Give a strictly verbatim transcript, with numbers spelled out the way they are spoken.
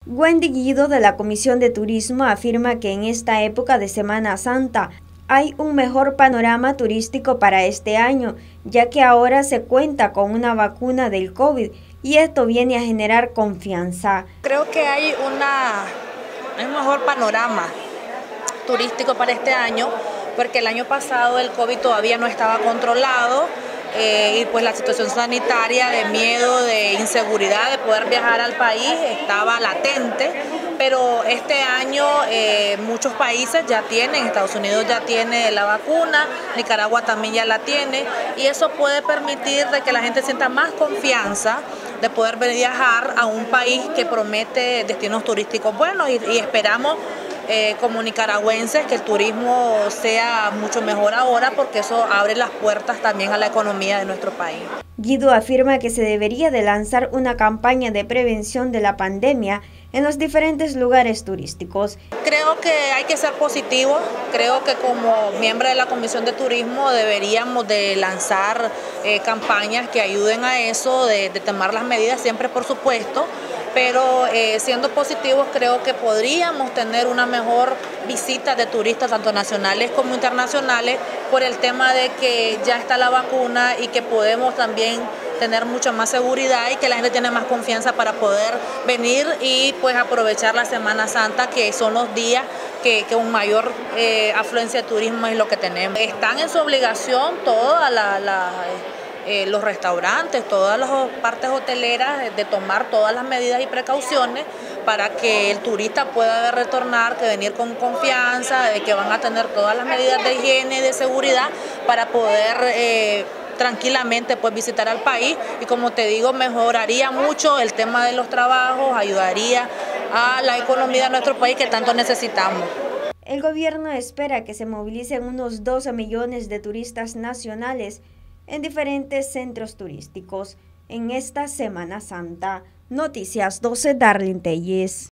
Wendy Guido de la Comisión de Turismo afirma que en esta época de Semana Santa hay un mejor panorama turístico para este año, ya que ahora se cuenta con una vacuna del COVID y esto viene a generar confianza. Creo que hay una, un mejor panorama turístico para este año, porque el año pasado el COVID todavía no estaba controlado. Eh, y pues la situación sanitaria de miedo, de inseguridad de poder viajar al país estaba latente, pero este año eh, muchos países ya tienen, Estados Unidos ya tiene la vacuna, Nicaragua también ya la tiene, y eso puede permitir de que la gente sienta más confianza de poder viajar a un país que promete destinos turísticos buenos y, y esperamos Eh, como nicaragüenses que el turismo sea mucho mejor ahora, porque eso abre las puertas también a la economía de nuestro país. Guido afirma que se debería de lanzar una campaña de prevención de la pandemia en los diferentes lugares turísticos. Creo que hay que ser positivos, creo que como miembro de la Comisión de Turismo deberíamos de lanzar eh, campañas que ayuden a eso, de, de tomar las medidas siempre por supuesto, pero eh, siendo positivos creo que podríamos tener una mejor visita de turistas, tanto nacionales como internacionales, por el tema de que ya está la vacuna y que podemos también tener mucha más seguridad y que la gente tiene más confianza para poder venir y pues aprovechar la Semana Santa, que son los días que, que un mayor eh, afluencia de turismo es lo que tenemos. Están en su obligación todas las la, Eh, los restaurantes, todas las partes hoteleras, de, de tomar todas las medidas y precauciones para que el turista pueda retornar, que venir con confianza, de que van a tener todas las medidas de higiene y de seguridad para poder eh, tranquilamente pues, visitar al país, y como te digo, mejoraría mucho el tema de los trabajos, ayudaría a la economía de nuestro país que tanto necesitamos. El gobierno espera que se movilicen unos doce millones de turistas nacionales en diferentes centros turísticos en esta Semana Santa. Noticias doce, Darlene Telles.